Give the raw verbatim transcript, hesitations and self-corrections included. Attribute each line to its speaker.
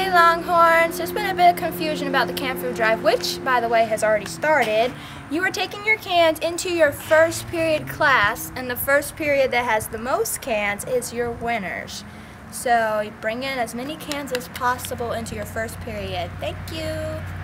Speaker 1: Hey Longhorns, there's been a bit of confusion about the canned food drive, which, by the way, has already started. You are taking your cans into your first period class, and the first period that has the most cans is your winners. So you bring in as many cans as possible into your first period. Thank you.